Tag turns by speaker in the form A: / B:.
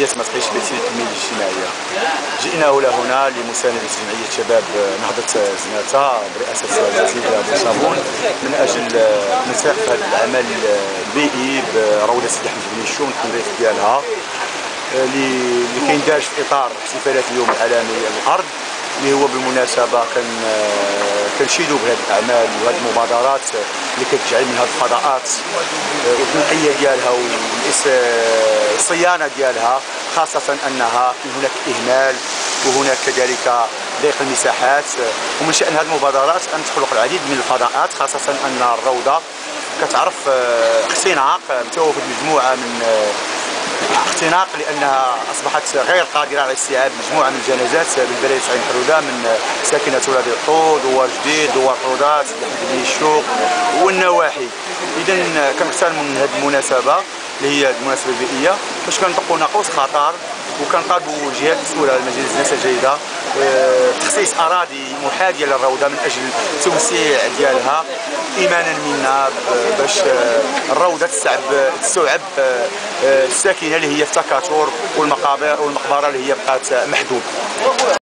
A: جمعيه ما تقيش بيتي للتنميه الاجتماعيه. جئنا هنا لمساندة جمعيه شباب نهضه زناتة برئاسه السيد ابو صابون من اجل نساق هذا العمل البيئي بروضه سيدي احمد بن يشوم التنظيف ديالها اللي كينداج في اطار احتفالات اليوم العالمي للارض، اللي هو بالمناسبه كنشيدوا بهذه الاعمال وهذه المبادرات اللي كتجعل من هذه الفضاءات والتنقيه ديالها والصيانه ديالها، خاصه انها هناك اهمال وهناك كذلك ضيق المساحات. ومن شان هذه المبادرات ان تخلق العديد من الفضاءات، خاصه ان الروضه كتعرف اختناق بتوافد مجموعه من اختناق لانها اصبحت غير قادره على استيعاب مجموعه من الجنازات بالبلديه عين حروده من ساكنه ولادي الطود، دوار جديد، دوار حروضات، بن الشوق والنواحي. اذا كنغتنم من هذه المناسبه اللي هي المناسبه البيئيه باش كنطلقوا ناقوس خطر وكنطالبوا الجهات المسؤوله على مجال الزناتة الجيده تخصيص اراضي محاذيه للروضه من اجل التوسيع ديالها ايمانا منا باش الروضه تستوعب الساكنه اللي هي في تكاثر والمقبره اللي هي بقات محدوده.